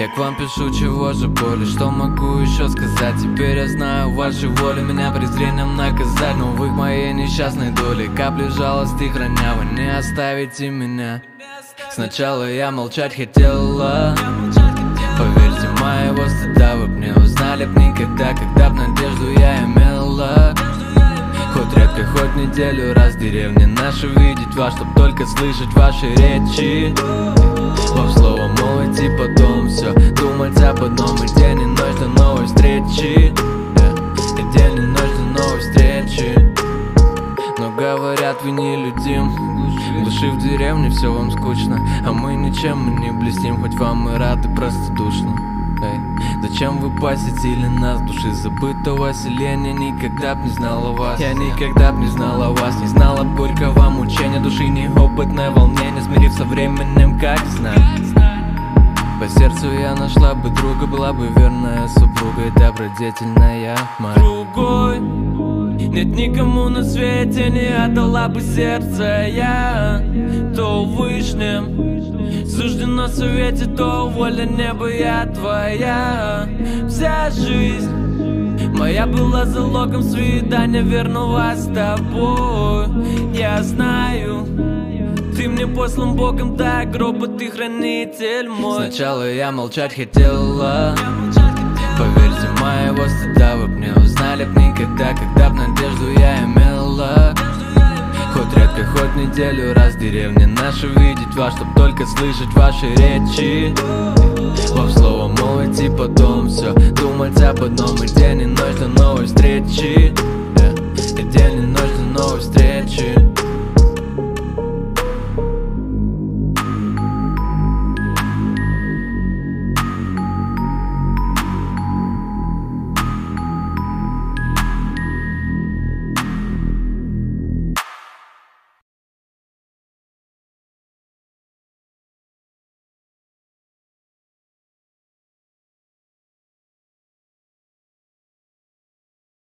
Я к вам пишу, чего же более, что могу еще сказать? Теперь я знаю вашу волю, меня презрением наказать. Но вы к моей несчастной доле капли жалости храня, вы не оставите меня. Сначала я молчать хотела, поверьте, моего стыда вы б не узнали б никогда, когда б надежду я имела. Хоть редко, хоть неделю раз в деревне наши видеть вас, чтоб только слышать ваши речи. Вам слово мол идти потом все, думать об одном и день и ночь до новой встречи. И день и ночь до новой встречи. Но говорят, вы не людим, души в деревне, все вам скучно, а мы ничем мы не блестим, хоть вам и рады простодушно. Зачем вы посетили нас, души забытого селения? Никогда б не знала вас, я никогда б не знала вас, не знала горького мучения души, неопытное волнение, смирив со временем, как знать. По сердцу я нашла бы друга, была бы верная супруга и добродетельная мать. Другой нет никому на свете, не отдала бы сердце я. То Вышним суждено в совете, то воля неба я твоя. Вся жизнь моя была залогом свидания верного с тобой. Я знаю, ты мне послан Богом, да, гроба ты хранитель мой. Сначала я молчать хотела, поверьте, моего стыда вы б не узнали б никогда, когда б надежду я имела. Хоть редко, хоть неделю раз в деревне наши видеть вас, чтоб только слышать ваши речи. Вам слово мол идти потом все, думать об одном и день и ночь до новой встречи. И день и ночь до новой встречи.